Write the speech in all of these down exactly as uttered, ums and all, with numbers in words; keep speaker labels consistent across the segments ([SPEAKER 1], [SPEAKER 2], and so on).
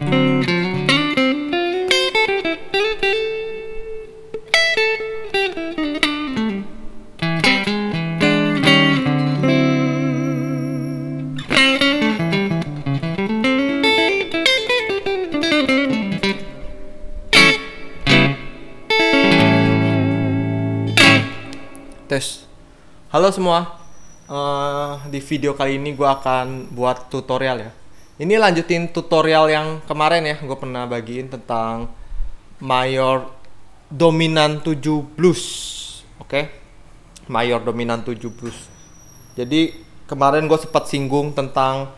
[SPEAKER 1] Tes. Halo semua. Uh, di video kali ini gue akan buat tutorial ya. Ini lanjutin tutorial yang kemarin ya. Gue pernah bagiin tentang mayor dominan tujuh blues. Oke. Okay? Mayor dominan tujuh blues. Jadi kemarin gue sempat singgung tentang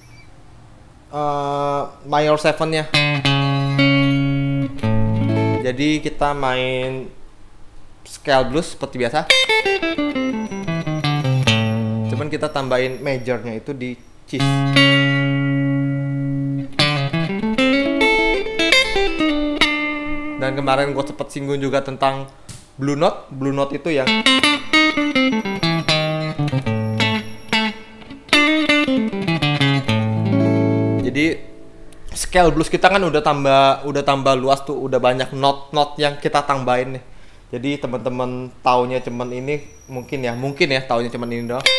[SPEAKER 1] uh, mayor seven nya. Jadi kita main scale blues seperti biasa. Cuman kita tambahin majornya itu di cheese. Dan kemarin gue sempat singgung juga tentang blue note. Blue note itu yang jadi scale blues kita kan udah tambah udah tambah luas tuh, udah banyak note-note yang kita tambahin nih. Jadi teman-teman taunya cuman ini mungkin ya, mungkin ya taunya cuman ini doang.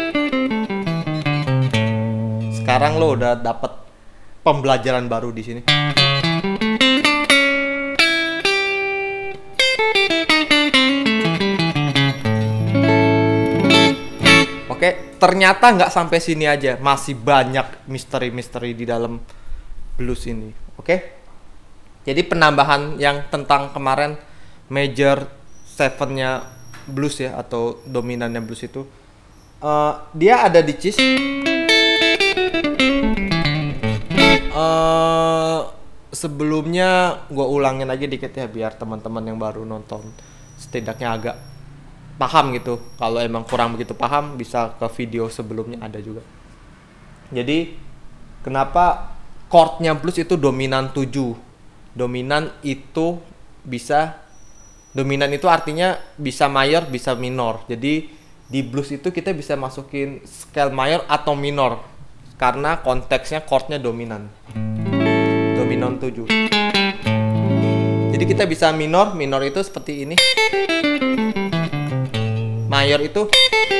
[SPEAKER 1] Sekarang lo udah dapet pembelajaran baru di sini. Oke, ternyata nggak sampai sini aja, masih banyak misteri-misteri di dalam blues ini. Oke, jadi penambahan yang tentang kemarin major seven-nya blues ya, atau dominannya blues itu uh, dia ada di cheese. Uh, sebelumnya gue ulangin lagi dikit ya, biar teman-teman yang baru nonton setidaknya agak paham gitu. Kalau emang kurang begitu paham, bisa ke video sebelumnya ada juga. Jadi kenapa chordnya blues itu dominan tujuh? Dominan itu bisa Dominan itu artinya bisa mayor, bisa minor. Jadi di blues itu kita bisa masukin scale mayor atau minor karena konteksnya chordnya dominan. Dominan tujuh. Jadi kita bisa minor, minor itu seperti ini. Mayor itu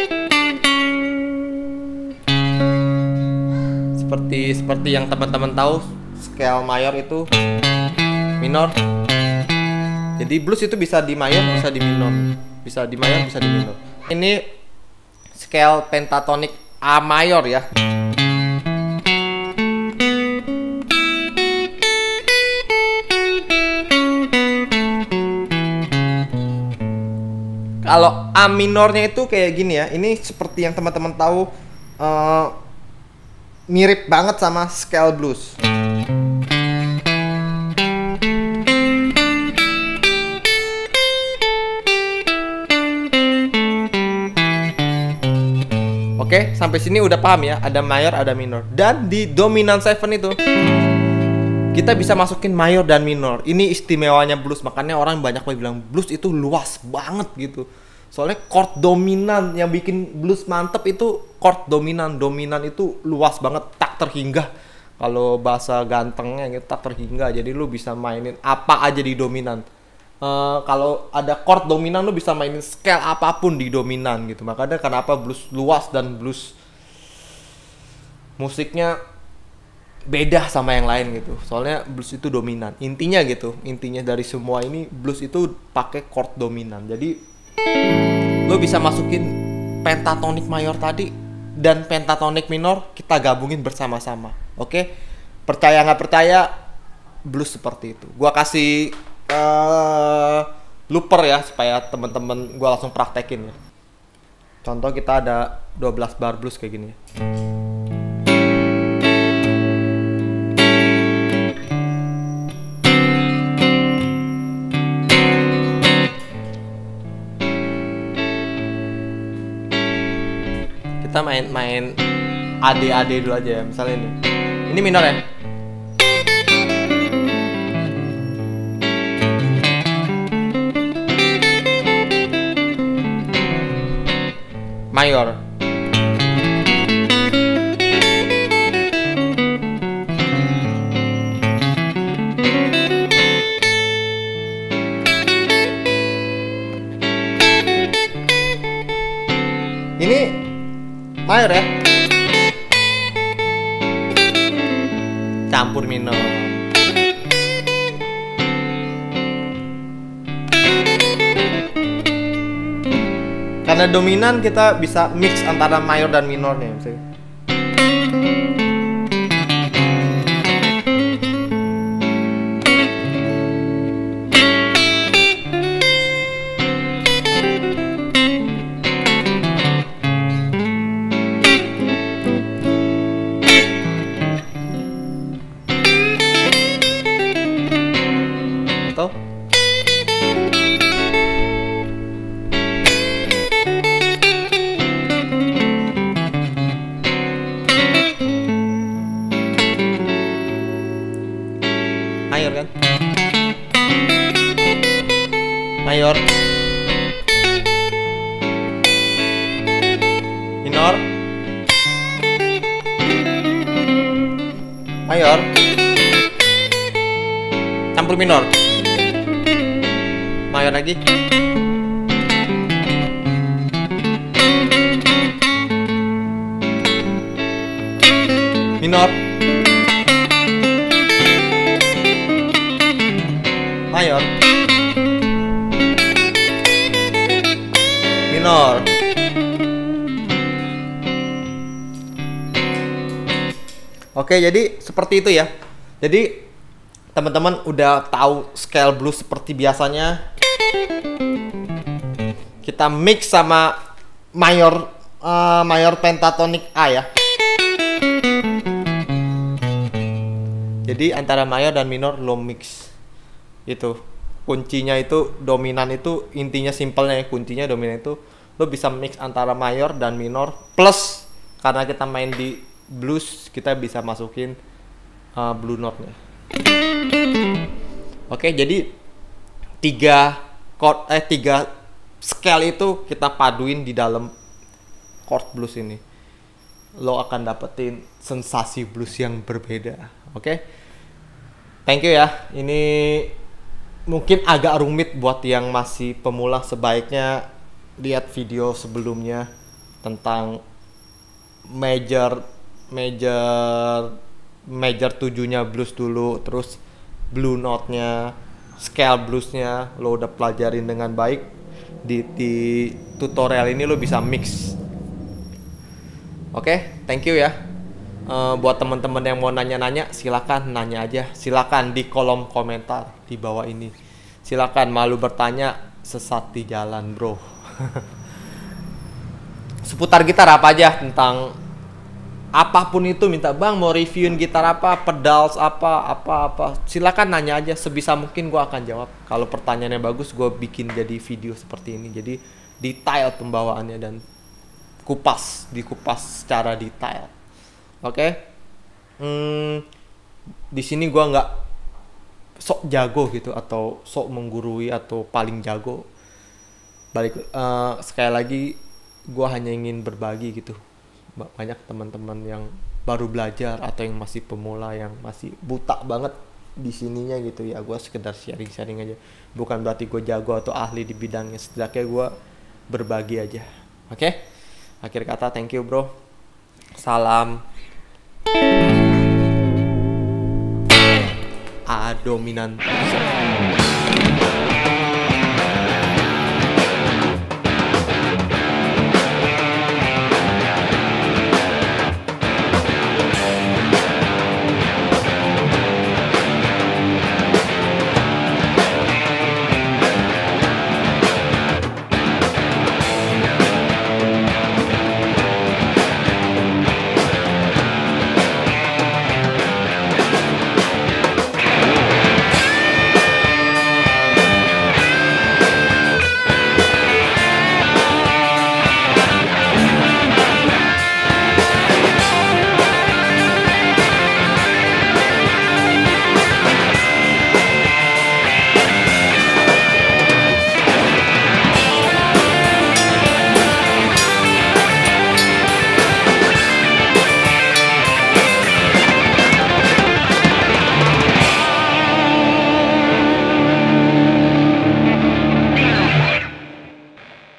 [SPEAKER 1] seperti seperti yang teman-teman tahu, scale mayor itu minor. Jadi blues itu bisa di mayor, bisa di minor, bisa di mayor, bisa di minor. Ini scale pentatonik A mayor ya. Kalau A minornya itu kayak gini ya. Ini seperti yang teman-teman tahu, uh, mirip banget sama scale blues. Oke, sampai sini udah paham ya, ada mayor, ada minor. Dan di dominan seven itu kita bisa masukin mayor dan minor. Ini istimewanya blues, makanya orang banyak bilang blues itu luas banget gitu. Soalnya chord dominan yang bikin blues mantep itu chord dominan. Dominan itu luas banget, tak terhingga. Kalau bahasa gantengnya gitu, tak terhingga. Jadi lu bisa mainin apa aja di dominan. Uh, kalau ada chord dominan, lu bisa mainin scale apapun di dominan gitu. Makanya kenapa blues luas dan blues musiknya beda sama yang lain gitu. Soalnya blues itu dominan. Intinya gitu, intinya dari semua ini blues itu pakai chord dominan. Jadi lu bisa masukin pentatonik mayor tadi dan pentatonik minor, kita gabungin bersama-sama. Oke? Percaya nggak percaya, blues seperti itu. Gua kasih Uh, looper ya, supaya temen-temen gue langsung praktekin ya. Contoh kita ada dua belas bar blues kayak gini ya. Kita main-main A D A D dulu aja ya. Misalnya ini Ini minor ya. Mayor. mayor ya. Campur minor. Karena dominan kita bisa mix antara mayor dan minornya misalnya. Atau mayor kan? Mayor. Minor. Mayor. Campur minor. Mayor lagi. Minor. Mayor. Minor. Oke, jadi seperti itu ya. Jadi teman-teman udah tahu scale blues seperti biasanya. Kita mix sama mayor uh, mayor pentatonic A ya. Jadi antara mayor dan minor lo mix. Itu kuncinya itu dominan itu intinya simpelnya ya, kuncinya dominan itu lo bisa mix antara mayor dan minor, plus karena kita main di blues kita bisa masukin uh, blue note-nya. Oke, jadi tiga chord eh tiga scale itu kita paduin di dalam chord blues ini. Lo akan dapetin sensasi blues yang berbeda. Oke. Thank you ya. Ini mungkin agak rumit buat yang masih pemula, sebaiknya lihat video sebelumnya tentang major major major tujuhnya blues dulu, terus blue note-nya, scale bluesnya lo udah pelajarin dengan baik. Di, di tutorial ini lo bisa mix. Oke, okay, thank you ya. Uh, buat teman-teman yang mau nanya-nanya, silakan nanya aja. Silakan di kolom komentar di bawah ini. Silakan, malu bertanya, sesat di jalan, bro. Seputar gitar apa aja, tentang apapun itu, minta bang mau reviewin gitar apa, pedals apa, apa-apa. Silakan nanya aja, sebisa mungkin gue akan jawab. Kalau pertanyaannya bagus, gue bikin jadi video seperti ini. Jadi detail pembawaannya dan kupas, dikupas secara detail. Oke, okay? hmm, di sini gue nggak sok jago gitu atau sok menggurui atau paling jago. Balik uh, sekali lagi, gue hanya ingin berbagi gitu. Banyak teman-teman yang baru belajar atau yang masih pemula, yang masih buta banget di sininya gitu ya. Gue sekedar sharing-sharing aja. Bukan berarti gue jago atau ahli di bidangnya. Setidaknya gue berbagi aja. Oke, okay? Akhir kata, thank you bro. Salam A dominan.